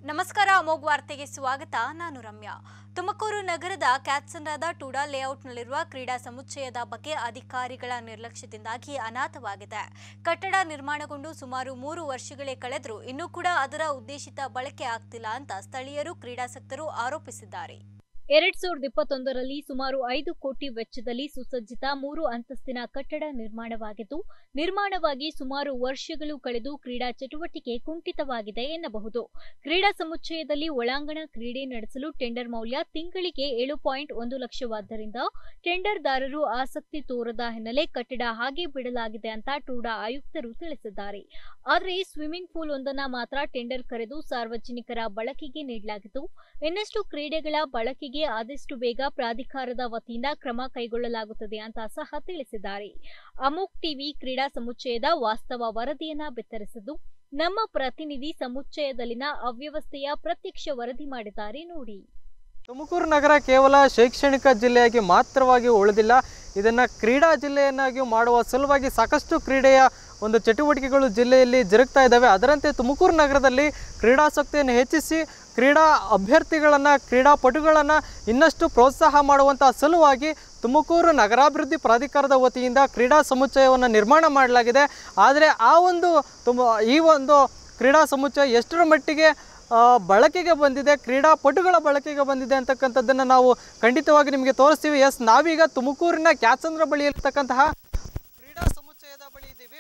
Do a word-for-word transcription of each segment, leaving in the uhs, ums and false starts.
ನಮಸ್ಕಾರ ಅಮೋಘ್ ವಾರ್ತೆಗೆ ಸ್ವಾಗತ. ನಾನು ರಮ್ಯಾ. ತುಮಕೂರು ನಗರದ ಕ್ಯಾತ್ಸಂದ್ರದ ಟೂಡಾ ಲೇಔಟ್ನಲ್ಲಿರುವ ಕ್ರೀಡಾ ಸಮುಚ್ಚಯದ ಬಗ್ಗೆ ಅಧಿಕಾರಿಗಳ ನಿರ್ಲಕ್ಷ್ಯದಿಂದಾಗಿ ಅನಾಥವಾಗಿದೆ. ಕಟ್ಟಡ ನಿರ್ಮಾಣಗೊಂಡು ಸುಮಾರು ಮೂರು ವರ್ಷಗಳೇ ಕಳೆದರೂ ಇನ್ನೂ ಕೂಡ ಅದರ ಉದ್ದೇಶಿತ ಬಳಕೆ ಆಗ್ತಿಲ್ಲ ಅಂತ ಸ್ಥಳೀಯರು ಕ್ರೀಡಾಸಕ್ತರು ಆರೋಪಿಸಿದ್ದಾರೆ. ಎರಡ್ ಸಾವಿರದ ಇಪ್ಪತ್ತೊಂದರಲ್ಲಿ ಸುಮಾರು ಐದು ಕೋಟಿ ವೆಚ್ಚದಲ್ಲಿ ಸುಸಜ್ಜಿತ ಮೂರು ಅಂತಸ್ತಿನ ಕಟ್ಟಡ ನಿರ್ಮಾಣವಾಗಿದ್ದು, ನಿರ್ಮಾಣವಾಗಿ ಸುಮಾರು ವರ್ಷಗಳು ಕಳೆದು ಕ್ರೀಡಾ ಚಟುವಟಿಕೆ ಕುಂಠಿತವಾಗಿದೆ ಎನ್ನಬಹುದು. ಕ್ರೀಡಾ ಸಮುಚ್ಚಯದಲ್ಲಿ ಒಳಾಂಗಣ ಕ್ರೀಡೆ ನಡೆಸಲು ಟೆಂಡರ್ ಮೌಲ್ಯ ತಿಂಗಳಿಗೆ ಏಳು ಪಾಯಿಂಟ್ ಒಂದು ಲಕ್ಷವಾದ್ದರಿಂದ ಟೆಂಡರ್ದಾರರು ಆಸಕ್ತಿ ತೋರದ ಹಿನ್ನೆಲೆ ಕಟ್ಟಡ ಹಾಗೆ ಬಿಡಲಾಗಿದೆ ಅಂತ ಟೂಡಾ ಆಯುಕ್ತರು ತಿಳಿಸಿದ್ದಾರೆ. ಆದರೆ ಸ್ವಿಮ್ಮಿಂಗ್ ಪೂಲ್ ಒಂದನ್ನ ಮಾತ್ರ ಟೆಂಡರ್ ಕರೆದು ಸಾರ್ವಜನಿಕರ ಬಳಕೆಗೆ ನೀಡಲಾಗಿದ್ದು, ಇನ್ನಷ್ಟು ಕ್ರೀಡೆಗಳ ಬಳಕೆಗೆ ಆದಷ್ಟು ಬೇಗ ಪ್ರಾಧಿಕಾರದ ವತಿಯಿಂದ ಕ್ರಮ ಕೈಗೊಳ್ಳಲಾಗುತ್ತದೆ ಅಂತ ಸಹ ತಿಳಿಸಿದ್ದಾರೆ. ಅಮೋಘ್ ಟಿವಿ ಕ್ರೀಡಾ ಸಮುಚ್ಚಯದ ವಾಸ್ತವ ವರದಿಯನ್ನ ಬಿತ್ತರಿಸಿದ್ದು, ನಮ್ಮ ಪ್ರತಿನಿಧಿ ಸಮುಚ್ಚಯದಲ್ಲಿನ ಅವ್ಯವಸ್ಥೆಯ ಪ್ರತ್ಯಕ್ಷ ವರದಿ ಮಾಡಿದ್ದಾರೆ ನೋಡಿ. ತುಮಕೂರು ನಗರ ಕೇವಲ ಶೈಕ್ಷಣಿಕ ಜಿಲ್ಲೆಯಾಗಿ ಮಾತ್ರವಾಗಿ ಉಳಿದಿಲ್ಲ, ಇದನ್ನು ಕ್ರೀಡಾ ಜಿಲ್ಲೆಯನ್ನಾಗಿ ಮಾಡುವ ಸಲುವಾಗಿ ಸಾಕಷ್ಟು ಕ್ರೀಡೆಯ ಒಂದು ಚಟುವಟಿಕೆಗಳು ಜಿಲ್ಲೆಯಲ್ಲಿ ಜರುಗ್ತಾ ಇದ್ದಾವೆ. ಅದರಂತೆ ತುಮಕೂರು ನಗರದಲ್ಲಿ ಕ್ರೀಡಾಸಕ್ತಿಯನ್ನು ಹೆಚ್ಚಿಸಿ ಕ್ರೀಡಾ ಅಭ್ಯರ್ಥಿಗಳನ್ನು ಕ್ರೀಡಾಪಟುಗಳನ್ನು ಇನ್ನಷ್ಟು ಪ್ರೋತ್ಸಾಹ ಮಾಡುವಂಥ ಸಲುವಾಗಿ ತುಮಕೂರು ನಗರಾಭಿವೃದ್ಧಿ ಪ್ರಾಧಿಕಾರದ ವತಿಯಿಂದ ಕ್ರೀಡಾ ಸಮುಚ್ಚಯವನ್ನು ನಿರ್ಮಾಣ ಮಾಡಲಾಗಿದೆ. ಆದರೆ ಆ ಒಂದು ತುಮ ಈ ಒಂದು ಕ್ರೀಡಾ ಸಮುಚ್ಚಯ ಎಷ್ಟರ ಮಟ್ಟಿಗೆ ಬಳಕೆಗೆ ಬಂದಿದೆ, ಕ್ರೀಡಾಪಟುಗಳ ಬಳಕೆಗೆ ಬಂದಿದೆ ಅಂತಕ್ಕಂಥದ್ದನ್ನು ನಾವು ಖಂಡಿತವಾಗಿ ನಿಮಗೆ ತೋರಿಸ್ತೀವಿ. ಎಸ್, ನಾವೀಗ ತುಮಕೂರಿನ ಕ್ಯಾತ್ಸಂದ್ರ ಬಳಿ ಇರತಕ್ಕಂತಹ ಕ್ರೀಡಾ ಸಮುಚ್ಚಯದ ಬಳಿ ಇದ್ದೀವಿ.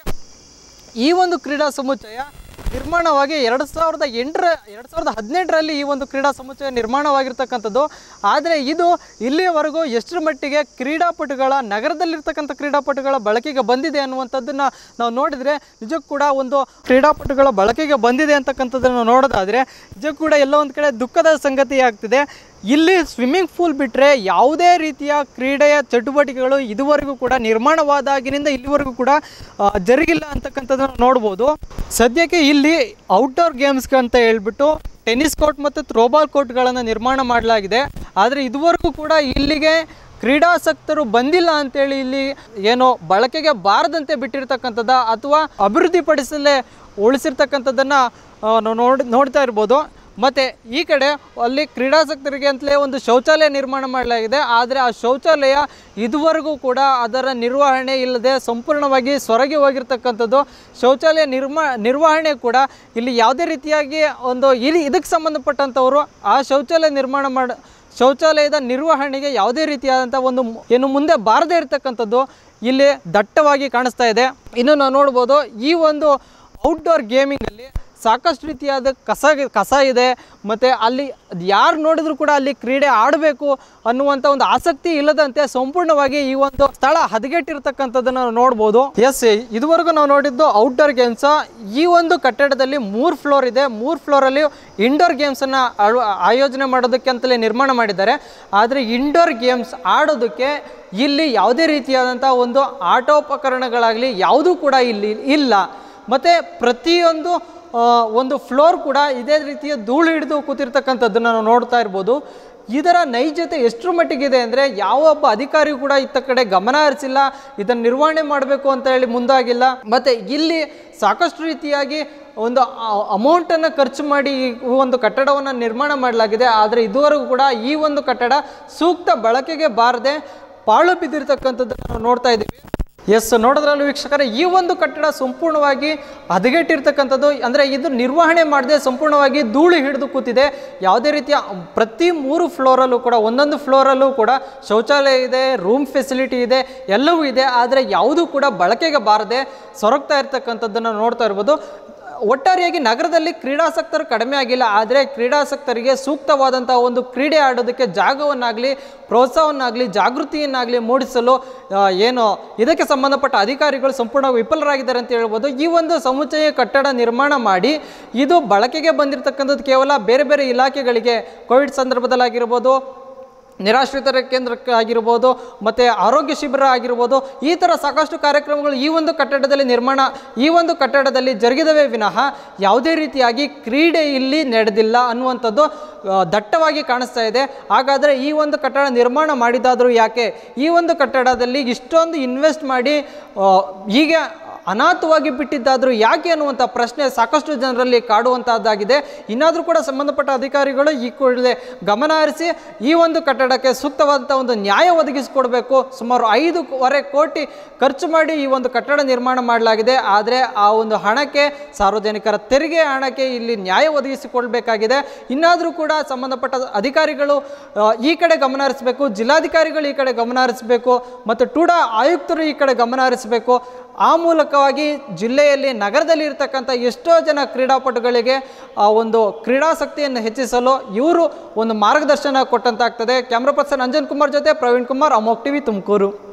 ಈ ಒಂದು ಕ್ರೀಡಾ ಸಮುಚ್ಚಯ ನಿರ್ಮಾಣವಾಗಿ ಎರಡು ಸಾವಿರದ ಎಂಟರ ಎರಡು ಸಾವಿರದ ಹದಿನೆಂಟರಲ್ಲಿ ಈ ಒಂದು ಕ್ರೀಡಾ ಸಮುಚ್ಚಯ ನಿರ್ಮಾಣವಾಗಿರ್ತಕ್ಕಂಥದ್ದು. ಆದರೆ ಇದು ಇಲ್ಲಿಯವರೆಗೂ ಎಷ್ಟರ ಮಟ್ಟಿಗೆ ಕ್ರೀಡಾಪಟುಗಳ ನಗರದಲ್ಲಿರ್ತಕ್ಕಂಥ ಕ್ರೀಡಾಪಟುಗಳ ಬಳಕೆಗೆ ಬಂದಿದೆ ಅನ್ನುವಂಥದ್ದನ್ನು ನಾವು ನೋಡಿದರೆ ನಿಜಕ್ಕೂ ಕೂಡ ಒಂದು ಕ್ರೀಡಾಪಟುಗಳ ಬಳಕೆಗೆ ಬಂದಿದೆ ಅಂತಕ್ಕಂಥದ್ದನ್ನು ನೋಡೋದಾದರೆ ನಿಜಕ್ಕೂ ಕೂಡ ಎಲ್ಲೋ ಒಂದು ಕಡೆ ದುಃಖದ ಸಂಗತಿ ಆಗ್ತಿದೆ. ಇಲ್ಲಿ ಸ್ವಿಮ್ಮಿಂಗ್ ಪೂಲ್ ಬಿಟ್ಟರೆ ಯಾವುದೇ ರೀತಿಯ ಕ್ರೀಡೆಯ ಚಟುವಟಿಕೆಗಳು ಇದುವರೆಗೂ ಕೂಡ ನಿರ್ಮಾಣವಾದಾಗಿನಿಂದ ಇಲ್ಲಿವರೆಗೂ ಕೂಡ ಜರುಗಿಲ್ಲ ಅಂತಕ್ಕಂಥದ್ದನ್ನು ನೋಡ್ಬೋದು. ಸದ್ಯಕ್ಕೆ ಇಲ್ಲಿ ಔಟ್ಡೋರ್ ಗೇಮ್ಸ್ಗೆ ಅಂತ ಹೇಳ್ಬಿಟ್ಟು ಟೆನ್ನಿಸ್ ಕೋರ್ಟ್ ಮತ್ತು ಥ್ರೋಬಾಲ್ ಕೋರ್ಟ್ಗಳನ್ನು ನಿರ್ಮಾಣ ಮಾಡಲಾಗಿದೆ. ಆದರೆ ಇದುವರೆಗೂ ಕೂಡ ಇಲ್ಲಿಗೆ ಕ್ರೀಡಾಸಕ್ತರು ಬಂದಿಲ್ಲ ಅಂತೇಳಿ ಇಲ್ಲಿ ಏನೋ ಬಳಕೆಗೆ ಬಾರದಂತೆ ಬಿಟ್ಟಿರ್ತಕ್ಕಂಥದ್ದು ಅಥವಾ ಅಭಿವೃದ್ಧಿಪಡಿಸಲೇ ಉಳಿಸಿರ್ತಕ್ಕಂಥದ್ದನ್ನು ನಾವು ನೋಡಿ ನೋಡ್ತಾ ಇರ್ಬೋದು. ಮತ್ತು ಈ ಕಡೆ ಅಲ್ಲಿ ಕ್ರೀಡಾಸಕ್ತರಿಗೆ ಅಂತಲೇ ಒಂದು ಶೌಚಾಲಯ ನಿರ್ಮಾಣ ಮಾಡಲಾಗಿದೆ. ಆದರೆ ಆ ಶೌಚಾಲಯ ಇದುವರೆಗೂ ಕೂಡ ಅದರ ನಿರ್ವಹಣೆ ಇಲ್ಲದೆ ಸಂಪೂರ್ಣವಾಗಿ ಸೊರಗಿ ಹೋಗಿರ್ತಕ್ಕಂಥದ್ದು. ಶೌಚಾಲಯ ನಿರ್ಮಾ ನಿರ್ವಹಣೆ ಕೂಡ ಇಲ್ಲಿ ಯಾವುದೇ ರೀತಿಯಾಗಿ ಒಂದು ಇಲ್ಲಿ ಇದಕ್ಕೆ ಸಂಬಂಧಪಟ್ಟಂಥವರು ಆ ಶೌಚಾಲಯ ನಿರ್ಮಾಣ ಮಾಡಿ ಶೌಚಾಲಯದ ನಿರ್ವಹಣೆಗೆ ಯಾವುದೇ ರೀತಿಯಾದಂಥ ಒಂದು ಏನು ಮುಂದೆ ಬಾರದೇ ಇರತಕ್ಕಂಥದ್ದು ಇಲ್ಲಿ ದಟ್ಟವಾಗಿ ಕಾಣಿಸ್ತಾ ಇದೆ. ಇನ್ನು ನಾವು ನೋಡ್ಬೋದು, ಈ ಒಂದು ಔಟ್ಡೋರ್ ಗೇಮಿಂಗಲ್ಲಿ ಸಾಕಷ್ಟು ರೀತಿಯಾದ ಕಸ ಕಸ ಇದೆ. ಮತ್ತು ಅಲ್ಲಿ ಯಾರು ನೋಡಿದ್ರು ಕೂಡ ಅಲ್ಲಿ ಕ್ರೀಡೆ ಆಡಬೇಕು ಅನ್ನುವಂಥ ಒಂದು ಆಸಕ್ತಿ ಇಲ್ಲದಂತೆ ಸಂಪೂರ್ಣವಾಗಿ ಈ ಒಂದು ಸ್ಥಳ ಹದಗೆಟ್ಟಿರ್ತಕ್ಕಂಥದ್ದನ್ನು ನಾವು ನೋಡ್ಬೋದು. ಎಸ್, ಇದುವರೆಗೂ ನಾವು ನೋಡಿದ್ದು ಔಟ್ಡೋರ್ ಗೇಮ್ಸ. ಈ ಒಂದು ಕಟ್ಟಡದಲ್ಲಿ ಮೂರು ಫ್ಲೋರ್ ಇದೆ. ಮೂರು ಫ್ಲೋರಲ್ಲಿ ಇಂಡೋರ್ ಗೇಮ್ಸನ್ನು ಆಯೋಜನೆ ಮಾಡೋದಕ್ಕೆ ಅಂತಲೇ ನಿರ್ಮಾಣ ಮಾಡಿದ್ದಾರೆ. ಆದರೆ ಇಂಡೋರ್ ಗೇಮ್ಸ್ ಆಡೋದಕ್ಕೆ ಇಲ್ಲಿ ಯಾವುದೇ ರೀತಿಯಾದಂಥ ಒಂದು ಆಟೋಪಕರಣಗಳಾಗಲಿ ಯಾವುದೂ ಕೂಡ ಇಲ್ಲಿ ಇಲ್ಲ. ಮತ್ತು ಪ್ರತಿಯೊಂದು ಒಂದು ಫ್ಲೋರ್ ಕೂಡ ಇದೇ ರೀತಿಯ ಧೂಳು ಹಿಡಿದು ಕೂತಿರ್ತಕ್ಕಂಥದ್ದನ್ನು ನಾವು ನೋಡ್ತಾ ಇರ್ಬೋದು. ಇದರ ನೈಜತೆ ಎಷ್ಟರ ಮಟ್ಟಿಗಿದೆ ಅಂದರೆ ಯಾವೊಬ್ಬ ಅಧಿಕಾರಿಯೂ ಕೂಡ ಇತ್ತ ಕಡೆ ಗಮನ ಹರಿಸಿಲ್ಲ, ಇದನ್ನು ನಿರ್ವಹಣೆ ಮಾಡಬೇಕು ಅಂತ ಹೇಳಿ ಮುಂದಾಗಿಲ್ಲ. ಮತ್ತು ಇಲ್ಲಿ ಸಾಕಷ್ಟು ರೀತಿಯಾಗಿ ಒಂದು ಅಮೌಂಟನ್ನು ಖರ್ಚು ಮಾಡಿ ಈ ಒಂದು ಕಟ್ಟಡವನ್ನು ನಿರ್ಮಾಣ ಮಾಡಲಾಗಿದೆ. ಆದರೆ ಇದುವರೆಗೂ ಕೂಡ ಈ ಒಂದು ಕಟ್ಟಡ ಸೂಕ್ತ ಬಳಕೆಗೆ ಬಾರದೆ ಪಾಳು ಬಿದ್ದಿರ್ತಕ್ಕಂಥದ್ದನ್ನು ನಾವು ನೋಡ್ತಾ ಇದ್ದೀವಿ. ಎಸ್, ನೋಡೋದ್ರಲ್ಲೂ ವೀಕ್ಷಕರೇ, ಈ ಒಂದು ಕಟ್ಟಡ ಸಂಪೂರ್ಣವಾಗಿ ಹದಗೆಟ್ಟಿರ್ತಕ್ಕಂಥದ್ದು. ಅಂದರೆ ಇದು ನಿರ್ವಹಣೆ ಮಾಡದೆ ಸಂಪೂರ್ಣವಾಗಿ ಧೂಳು ಹಿಡಿದು ಕೂತಿದೆ. ಯಾವುದೇ ರೀತಿಯ ಪ್ರತಿ ಮೂರು ಫ್ಲೋರಲ್ಲೂ ಕೂಡ ಒಂದೊಂದು ಫ್ಲೋರಲ್ಲೂ ಕೂಡ ಶೌಚಾಲಯ ಇದೆ, ರೂಮ್ ಫೆಸಿಲಿಟಿ ಇದೆ, ಎಲ್ಲವೂ ಇದೆ. ಆದರೆ ಯಾವುದೂ ಕೂಡ ಬಳಕೆಗೆ ಬಾರದೆ ಸೊರಗ್ತಾ ಇರ್ತಕ್ಕಂಥದ್ದನ್ನು ನೋಡ್ತಾ ಇರ್ಬೋದು. ಒಟ್ಟಾರೆಯಾಗಿ ನಗರದಲ್ಲಿ ಕ್ರೀಡಾಸಕ್ತರು ಕಡಿಮೆ ಆಗಿಲ್ಲ. ಆದರೆ ಕ್ರೀಡಾಸಕ್ತರಿಗೆ ಸೂಕ್ತವಾದಂಥ ಒಂದು ಕ್ರೀಡೆ ಆಡೋದಕ್ಕೆ ಜಾಗವನ್ನಾಗಲಿ ಪ್ರೋತ್ಸಾಹವನ್ನಾಗಲಿ ಜಾಗೃತಿಯನ್ನಾಗಲಿ ಮೂಡಿಸಲು ಏನು ಇದಕ್ಕೆ ಸಂಬಂಧಪಟ್ಟ ಅಧಿಕಾರಿಗಳು ಸಂಪೂರ್ಣ ವಿಫಲರಾಗಿದ್ದಾರೆ ಅಂತ ಹೇಳ್ಬೋದು. ಈ ಒಂದು ಸಮುಚ್ಚಯ ಕಟ್ಟಡ ನಿರ್ಮಾಣ ಮಾಡಿ ಇದು ಬಳಕೆಗೆ ಬಂದಿರತಕ್ಕಂಥದ್ದು ಕೇವಲ ಬೇರೆ ಬೇರೆ ಇಲಾಖೆಗಳಿಗೆ, ಕೋವಿಡ್ ಸಂದರ್ಭದಲ್ಲಾಗಿರ್ಬೋದು, ನಿರಾಶ್ರಿತರ ಕೇಂದ್ರಕ್ಕೆ ಆಗಿರ್ಬೋದು, ಮತ್ತು ಆರೋಗ್ಯ ಶಿಬಿರ ಆಗಿರ್ಬೋದು, ಈ ಥರ ಸಾಕಷ್ಟು ಕಾರ್ಯಕ್ರಮಗಳು ಈ ಒಂದು ಕಟ್ಟಡದಲ್ಲಿ ನಿರ್ಮಾಣ ಈ ಒಂದು ಕಟ್ಟಡದಲ್ಲಿ ಜರುಗಿದವೇ ವಿನಃ ಯಾವುದೇ ರೀತಿಯಾಗಿ ಕ್ರೀಡೆ ಇಲ್ಲಿ ನಡೆದಿಲ್ಲ ಅನ್ನುವಂಥದ್ದು ದಟ್ಟವಾಗಿ ಕಾಣಿಸ್ತಾ ಇದೆ. ಹಾಗಾದರೆ ಈ ಒಂದು ಕಟ್ಟಡ ನಿರ್ಮಾಣ ಮಾಡಿದಾದರೂ ಯಾಕೆ? ಈ ಒಂದು ಕಟ್ಟಡದಲ್ಲಿ ಇಷ್ಟೊಂದು ಇನ್ವೆಸ್ಟ್ ಮಾಡಿ ಹೀಗೆ ಅನಾಥವಾಗಿ ಬಿಟ್ಟಿದ್ದಾದರೂ ಯಾಕೆ ಅನ್ನುವಂಥ ಪ್ರಶ್ನೆ ಸಾಕಷ್ಟು ಜನರಲ್ಲಿ ಕಾಡುವಂಥದ್ದಾಗಿದೆ. ಇನ್ನಾದರೂ ಕೂಡ ಸಂಬಂಧಪಟ್ಟ ಅಧಿಕಾರಿಗಳು ಈ ಕೂಡಲೇ ಗಮನ ಹರಿಸಿ ಈ ಒಂದು ಕಟ್ಟಡಕ್ಕೆ ಸೂಕ್ತವಾದಂಥ ಒಂದು ನ್ಯಾಯ ಒದಗಿಸಿಕೊಡಬೇಕು. ಸುಮಾರು ಐದೂವರೆ ಕೋಟಿ ಖರ್ಚು ಮಾಡಿ ಈ ಒಂದು ಕಟ್ಟಡ ನಿರ್ಮಾಣ ಮಾಡಲಾಗಿದೆ. ಆದರೆ ಆ ಒಂದು ಹಣಕ್ಕೆ, ಸಾರ್ವಜನಿಕರ ತೆರಿಗೆ ಹಣಕ್ಕೆ ಇಲ್ಲಿ ನ್ಯಾಯ ಒದಗಿಸಿಕೊಳ್ಬೇಕಾಗಿದೆ. ಇನ್ನಾದರೂ ಕೂಡ ಸಂಬಂಧಪಟ್ಟ ಅಧಿಕಾರಿಗಳು ಈ ಕಡೆ ಗಮನ ಹರಿಸಬೇಕು, ಜಿಲ್ಲಾಧಿಕಾರಿಗಳು ಈ ಕಡೆ ಗಮನ ಹರಿಸಬೇಕು ಮತ್ತು ಟೂಡಾ ಆಯುಕ್ತರು ಈ ಕಡೆ ಗಮನ ಹರಿಸಬೇಕು. ಆ ಮೂಲಕವಾಗಿ ಜಿಲ್ಲೆಯಲ್ಲಿ, ನಗರದಲ್ಲಿ ಇರತಕ್ಕಂಥ ಎಷ್ಟೋ ಜನ ಕ್ರೀಡಾಪಟುಗಳಿಗೆ ಒಂದು ಕ್ರೀಡಾಸಕ್ತಿಯನ್ನು ಹೆಚ್ಚಿಸಲು ಇವರು ಒಂದು ಮಾರ್ಗದರ್ಶನ ಕೊಟ್ಟಂತಾಗ್ತದೆ. ಕ್ಯಾಮ್ರಾ ಪರ್ಸನ್ ಅಂಜನ್ ಕುಮಾರ್ ಜೊತೆ ಪ್ರವೀಣ್ ಕುಮಾರ್, ಅಮೋಕ್ ಟಿವಿ, ತುಮಕೂರು.